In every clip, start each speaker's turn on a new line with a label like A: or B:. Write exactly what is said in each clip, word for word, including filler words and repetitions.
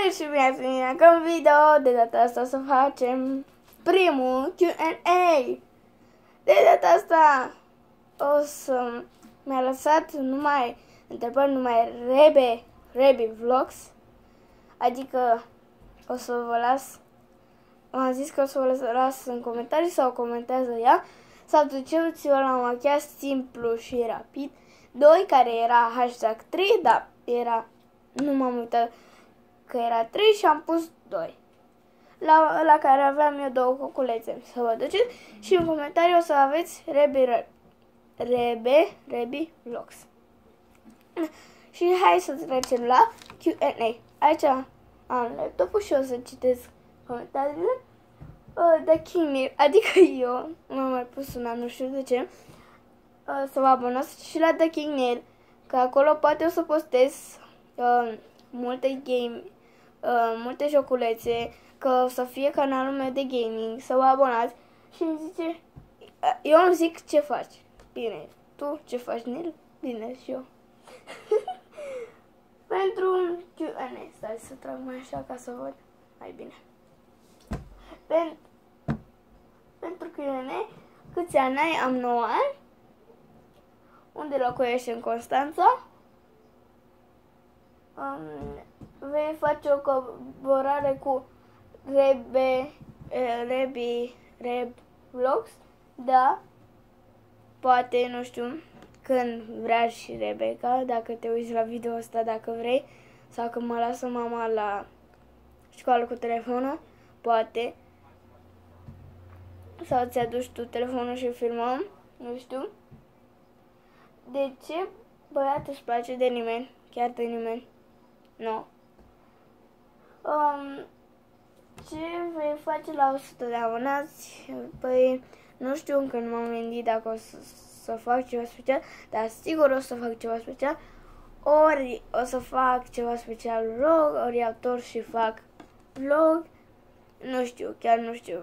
A: Salut și bine ați venit încă un video. De data asta o să facem primul Q and A. De data asta o să mi-a lăsat numai întrebări, numai Rebe, Rebe Vlogs. Adică o să vă las, am zis că o să vă las în comentarii sau comentează ea. Sau duceți-vă la un machiaj simplu și rapid. Doi, care era hashtag trei, dar era, nu m-am uitat că era trei și am pus doi. La, la care aveam eu două coculețe. Să vă duceți și în comentarii o să aveți Rebe, Rebe, Rebe Vlogs. Și hai să trecem la Q and A. Aici am laptopul și o să citesc comentariile. Uh, The King, adică eu m-am mai pus una, nu știu de ce. Uh, să vă abonați și la The King Nail, că acolo poate o să postez uh, multe game, uh, multe joculețe, că o să fie canalul meu de gaming, să vă abonați și îmi zice, uh, eu îmi zic ce faci. Bine, tu ce faci, Nil? Bine, și eu. Pentru Q and A, stai să trag mai așa ca să văd mai bine. Pentru, pentru Q and A, câți ani ai? Am nouă ani. Unde locuiești? În Constanța? Um, vei face o colaborare cu Rebe, Rebe, Rebe Vlogs? Da. Poate, nu știu, când vrea și Rebecca, dacă te uiți la video ăsta, dacă vrei, sau când mă lasă mama la școală cu telefonul, poate. Sau ți-aduci tu telefonul și filmăm, nu știu. De ce băiatul își place de nimeni? Chiar de nimeni? Nu. Um, ce vei face la o sută de abonați? Păi, nu știu, încă nu m-am gândit dacă o să, să fac ceva special, dar sigur o să fac ceva special. Ori o să fac ceva special vlog, ori autor și fac vlog. Nu știu, chiar nu știu.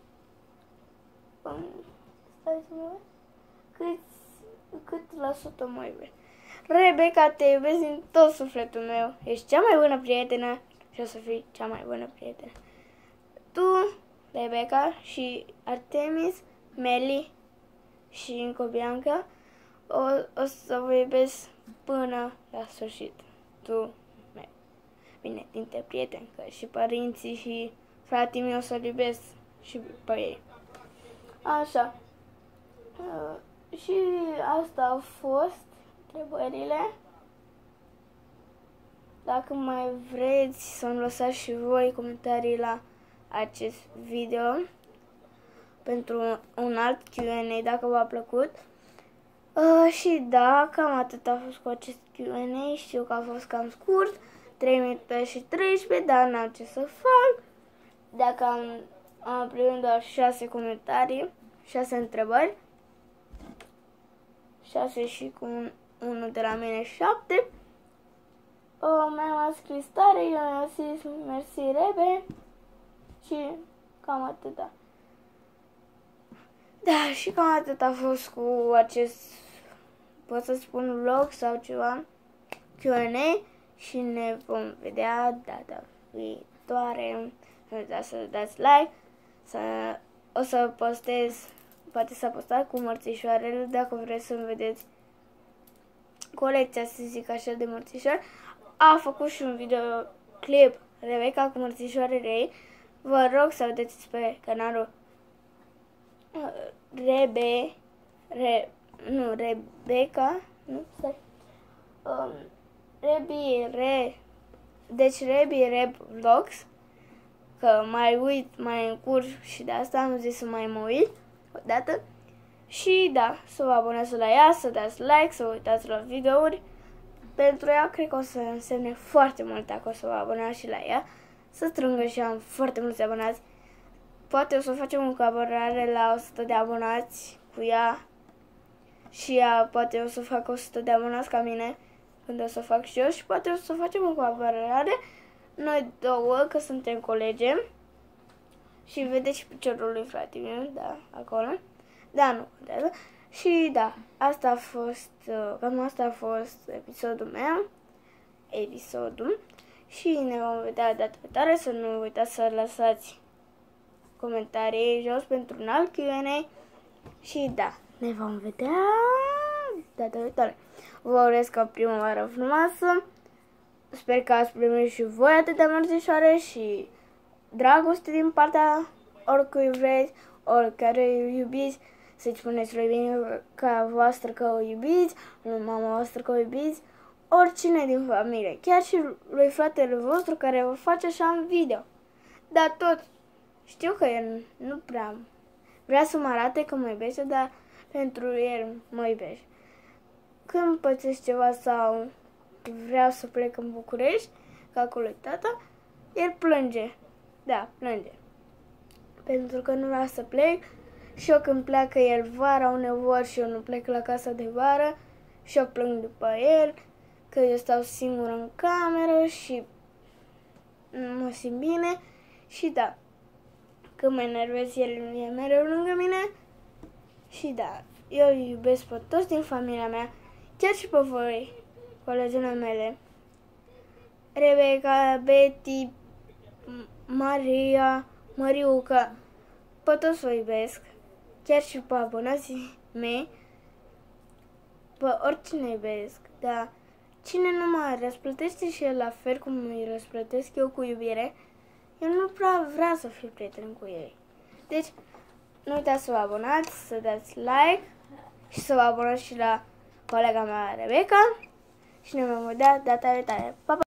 A: Um, stai să mă Cât, cât la sută mă iubești? Rebecca, te iubesc din tot sufletul meu. Ești cea mai bună prietenă și o să fii cea mai bună prietenă. Tu, Rebecca și Artemis, Meli și încă Bianca, o, o să vă iubesc până la sfârșit. Tu, Meli. Bine, dintre prieteni, că și părinții și frații mei o să-l iubesc și pe ei. Așa. Uh, și asta au fost întrebările. Dacă mai vreți să-mi lăsați și voi comentarii la acest video pentru un alt Q and A, dacă v-a plăcut. Uh, și da, cam atât a fost cu acest Q and A. Știu că a fost cam scurt, trei minute și treisprezece, dar n-am ce să fac. Dacă am, am primit doar șase comentarii, șase întrebări, șase și cu un, unul de la mine, șapte. Uh, mi-am scris tare, eu mi-am zis mersi Rebe și cam atâta. Da, și cam atât a fost cu acest, pot să spun, vlog sau ceva, Q and A și ne vom vedea data viitoare. Nu uitați să dați like, să, o să postez, poate să postat cu mărțișoarele, dacă vreți să-mi vedeți colecția, să zic așa, de mărțișoare. A făcut și un videoclip Rebecca cu mărțișoarele ei. Vă rog să vedeți pe canalul Rebe, Re, nu, Rebecca, nu, stai, um, Rebi, Re, deci Rebi Reb Vlogs, că mai uit, mai încurc și de asta am zis să mai mă uit o dată. Și da, să vă abonați la ea, să dați like, să vă uitați la videouri. Pentru ea cred că o să însemne foarte mult dacă o să vă abonați și la ea, să strângă și am foarte mulți abonați. Poate o să facem o colaborare la o sută de abonați cu ea și ea poate o să facă o sută de abonați ca mine când o să fac și eu și poate o să facem o colaborare noi două, că suntem colege și vedeți și piciorul lui frate meu, da, acolo. Da, nu contează. Și da, asta a fost, cam asta a fost episodul meu, episodul. și ne vom vedea data viitoare. Să nu uitați să lăsați comentarii jos pentru un alt Q and A și da, ne vom vedea data viitoare. Vă urez ca primăvară frumoasă. Sper că ați primit și voi atâtea mărțișoare și dragoste din partea oricui vreți, oricare îi iubiți, să-i spuneți lui bine ca voastră că o iubiți, lui mama voastră că o iubiți, oricine din familie, chiar și lui fratele vostru care vă face așa în video. Dar tot, știu că el nu prea vrea să mă arate că mă iubește, dar pentru el mă iubește. Când pățesc ceva sau vreau să plec în București, ca cu lui tata, el plânge. Da, plânge. Pentru că nu vrea să plec și eu când pleacă el vara uneori și eu nu plec la casa de vară și eu plâng după el, că eu stau singur în cameră și nu mă simt bine și da, când mă enervez el e mereu lângă mine și da, eu iubesc pe toți din familia mea, chiar și pe voi, colegele mele, Rebecca, Betty, Maria, Mariuca, pe toți vă iubesc, chiar și pe abonații mei, pe oricine iubesc, dar cine nu mă răsplătește și el la fel cum îi răsplătesc eu cu iubire, eu nu prea vrea să fiu prieten cu ei. Deci, nu uitați să vă abonați, să dați like și să vă abonați și la colega mea Rebecca și ne vom vedea data viitoare. Pa, pa!